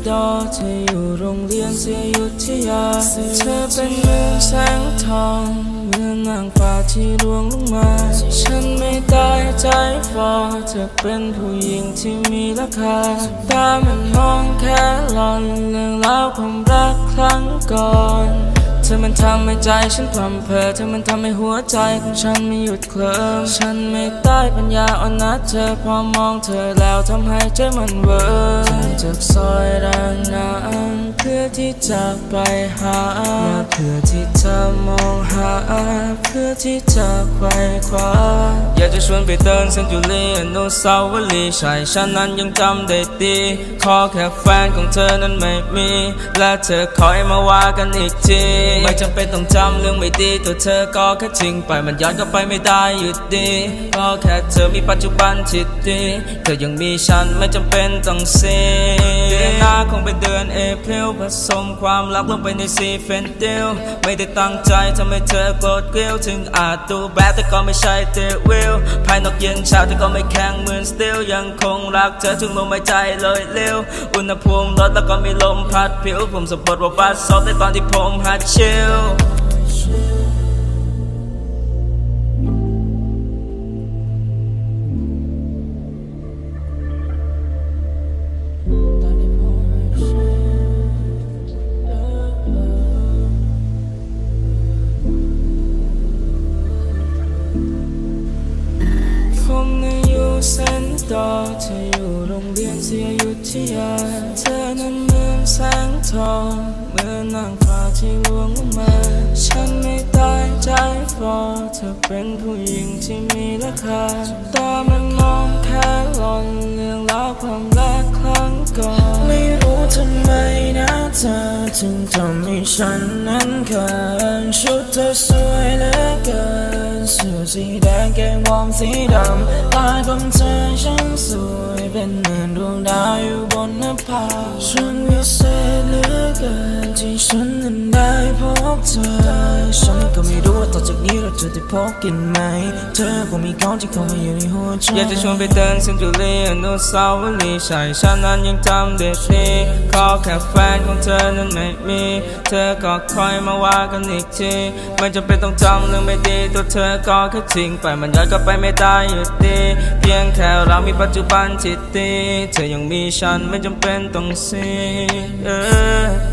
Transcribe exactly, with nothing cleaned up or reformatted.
ดอเธออยู่โรงเรียนเสียยุทธยาเธอเป็นเมืองแสงทองเมืองนางฟ้าที่ร่วงลงมาฉันไม่ได้ใจฟอเธอเป็นผู้หญิงที่มีราคาตามันมองแค่หลอนเรื่องราวความรักครั้งก่อนเธอมันทำให้ใจฉันพร่ำเพ้อเธอมันทำให้หัวใจของฉันไม่หยุดเคลิ้มฉันไม่ได้ปัญญาอ่อนนัดเธอพอมองเธอแล้วทำให้ใจมันเวอจากซอยด้านน้ำเพื่อที่จะไปหาเพื่อที่จะมองหาเพื่อที่จะไขว่คว้าอยากจะชวนไปเดินเซนจูรี่อนุสาวรีย์ใช่ฉันนั้นยังจำได้ดีขอแค่แฟนของเธอนั้นไม่มีและเธอคอยมาว่ากันอีกทีไม่จำเป็นต้องจำเรื่องไม่ดีตัวเธอก็แค่ทิ้งไปมันย้อนกลับไปไม่ได้อยู่ดีก็แค่เธอมีปัจจุบันที่ดีเธอยังมีฉันไม่จำเป็นต้องเสียเดือนหน้าคงเป็นเดือนเอพริลผสมความรักลงไปในซีเฟนติลไม่ได้ตั้งใจทำให้เธอโกรธเกลียวถึงอาจดูแบดแต่ก็ไม่ใช่เตวิลภายนอกเย็นเช้าแต่ก็ไม่แข็งเหมือนสตีลยังคงรักเธอถึงลมหายใจเลยเร็วอุณหภูมิลดแล้วก็มีลมพัดผิวผมสะบัดว่าบาดซบในตอนที่ผมหัดชิลเส้นต่อเธออยู่โรงเรียนเสียยุทธยาเธอนั้นเหมือนแสงทองเหมือนนางฟ้าที่ร่วงลงมาฉันไม่ได้ใจฟอเธอเป็นผู้หญิงที่มีราคาตามันมองแค่หลอนเรื่องราวความรักครั้งก่อนไม่รู้ทำไมนะเธอถึงทำให้ฉันนั้นเขินชุดเธอสวยเหลือเกินเสื้อสีแดงแกงวอร์มสีดำลายของเธอฉันสวยเป็นเหมือนดวงดาวอยู่บนหน้าผาฉันวิเศษเหลือเกินที่ฉันนั้นได้พบเธอฉันก็ไม่รู้ว่าต่อจากนี้เราจะได้พบกันไหมเธอคงมีของที่เข้ามาอยู่ในหัวใจอยากจะชวนไปเดินเซนจูรี่อนุสาวรีย์ใช่ฉันนั้นยังจำได้ดีขอแค่แฟนของเธอนั้นไม่มีเธอก็คอยมาว่ากันอีกทีไม่จำเป็นต้องจำเรื่องไม่ดีตัวเธอก็แค่ทิ้งไปมันย้อนกลับไปไม่ได้อยู่ดีเพียงแค่เรามีปัจจุบันที่ดีเธอยังมีฉันไม่จำเป็นต้องเสีย